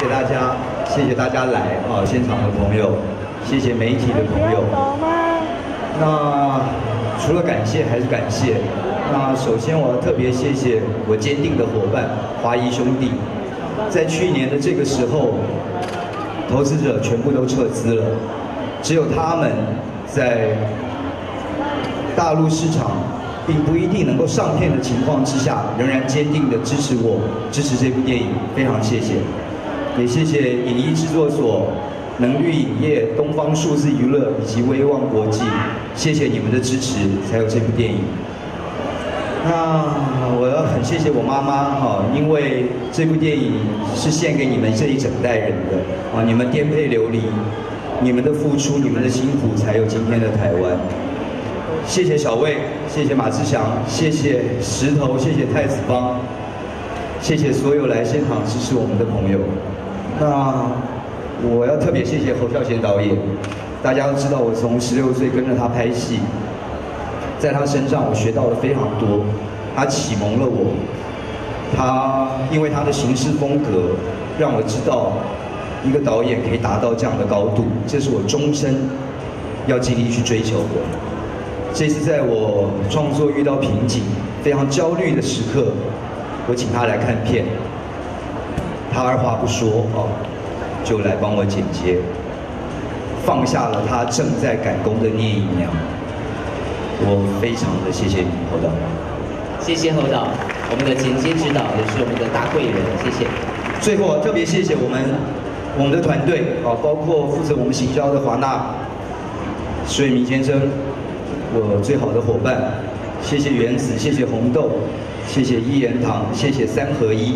谢大家，谢谢大家来啊，现场的朋友，谢谢媒体的朋友。那除了感谢还是感谢。那首先我要特别谢谢我坚定的伙伴华谊兄弟，在去年的这个时候，投资者全部都撤资了，只有他们在大陆市场并不一定能够上片的情况之下，仍然坚定的支持我，支持这部电影，非常谢谢。也谢谢影艺制作所、能律影业、东方数字娱乐以及威望国际，谢谢你们的支持，才有这部电影。那我要很谢谢我妈妈哈，因为这部电影是献给你们这一整代人的啊，你们颠沛流离，你们的付出，你们的辛苦，才有今天的台湾。谢谢小魏，谢谢马志祥，谢谢石头，谢谢太子帮，谢谢所有来现场支持我们的朋友。那我要特别谢谢侯孝贤导演，大家都知道我从16岁跟着他拍戏，在他身上我学到了非常多，他启蒙了我，他因为他的行事风格让我知道一个导演可以达到这样的高度，这是我终身要尽力去追求的。这次在我创作遇到瓶颈、非常焦虑的时刻，我请他来看片，他二话不说哦，就来帮我剪接，放下了他正在赶工的聂隐娘。我非常的谢谢你，侯导。 谢谢侯导，我们的剪接指导也是我们的大贵人，谢谢。 最后特别谢谢我们的团队啊，包括负责我们行销的华纳、水明先生，我最好的伙伴，谢谢原子，谢谢红豆，谢谢一言堂，谢谢3合1。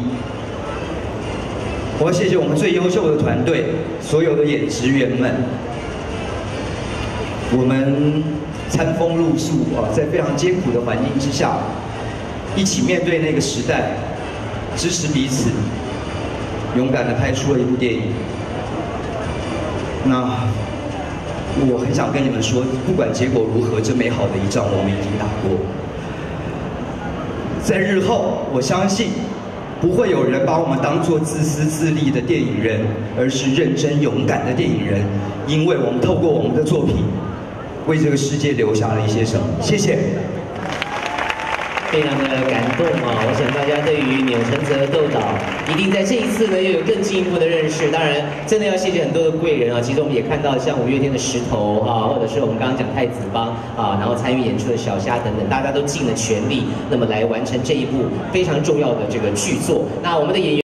我要谢谢我们最优秀的团队，所有的演职员们，我们餐风露宿啊，在非常艰苦的环境之下，一起面对那个时代，支持彼此，勇敢地拍出了一部电影。那我很想跟你们说，不管结果如何，这美好的一仗我们已经打过。在日后，我相信不会有人把我们当作自私自利的电影人，而是认真勇敢的电影人，因为我们透过我们的作品，为这个世界留下了一些什么。谢谢。 非常的感动啊！我想大家对于钮承泽窦导一定在这一次呢又有更进一步的认识。当然，真的要谢谢很多的贵人啊。其中我们也看到像5月天的石头啊，或者是我们刚刚讲太子帮啊，然后参与演出的小虾等等，大家都尽了全力，那么来完成这一部非常重要的这个剧作。那我们的演员。